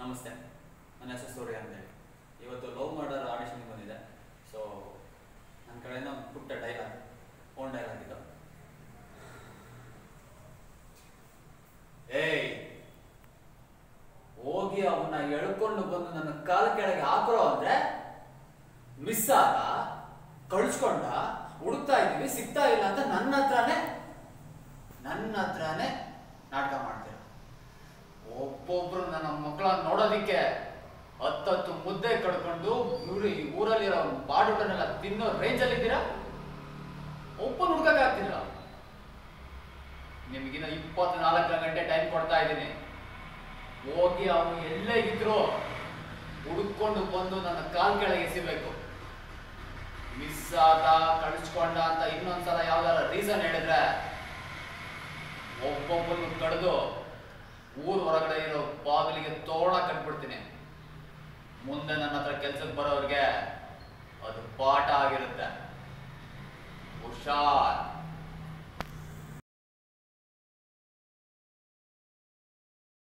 ನಮಸ್ತೆ, ನನ್ನ ಹೆಸರು ಸೂರ್ಯ ಅಂತೇಳಿ. ಇವತ್ತು ಲವ್ ಮರ್ಡರ್ ಆಡಿಷನ್ಗೆ ಬಂದಿದೆ. ಸೊ ನನ್ನ ಕಡೆಯಿಂದ ಒಂದು ಪುಟ್ಟ ಡೈಲಾಗ್, ಓನ್ ಡೈಲಾಗ್ ಇದು. ಏಯ್, ಹೋಗಿ ಅವನ್ನ ಎಳ್ಕೊಂಡು ಬಂದು ನನ್ನ ಕಾಲ ಕೆಳಗೆ ಹಾಕರೋ ಅಂದ್ರೆ ಮಿಸ್ ಆದ, ಕಳಿಸ್ಕೊಂಡ, ಹುಡುಕ್ತಾ ಇದ್ದೀವಿ, ಸಿಗ್ತಾ ಇಲ್ಲ ಅಂತ ನನ್ನ ಹತ್ರನೇ ನಾಟಕ ಮಾಡ್ತೀರ. ಒಬ್ಬೊಬ್ರು ನನ್ನ ಮಕ್ಕಳ ನೋಡೋದಿಕ್ಕೆ ಹತ್ತತ್ತು ಮುದ್ದೆ ಕಡ್ಕೊಂಡು ಇವ್ರು ಈ ಊರಲ್ಲಿರೋ ಬಾಡುಟನೆಲ್ಲ ತಿನ್ನೋ ರೇಂಜಲ್ಲಿ ಇದ್ದೀರಾ. ಒಬ್ಬನ ಹುಡ್ಕಕ್ಕಾಗ್ತಿಲ್ಲ. ನಿಮಗಿನ್ನ 24 ಗಂಟೆ ಟೈಮ್ ಕೊಡ್ತಾ ಇದ್ದೀನಿ. ಹೋಗಿ ಅವನು ಎಲ್ಲೇ ಇದ್ರು ಹುಡುಕೊಂಡು ಬಂದು ನನ್ನ ಕಾಲ್ ಕೆಳಗೆ ಎಸಿಬೇಕು. ಮಿಸ್ ಆದ, ಕಳಿಸ್ಕೊಂಡ ಅಂತ ಇನ್ನೊಂದ್ಸಲ ಯಾವ್ದಾರ ರೀಸನ್ ಹೇಳಿದ್ರೆ ಒಬ್ಬೊಬ್ಬನು ಕಡ್ದು ಊರ್ ಹೊರಗಡೆ ಇರೋ ಬಾಗಿಲಿಗೆ ತೋರಣ ಕಟ್ಬಿಡ್ತೀನಿ. ಮುಂದೆ ನನ್ನ ಹತ್ರ ಕೆಲ್ಸಕ್ಕೆ ಬರೋರಿಗೆ ಅದು ಪಾಠ ಆಗಿರುತ್ತೆ. ಹುಷಾರ್.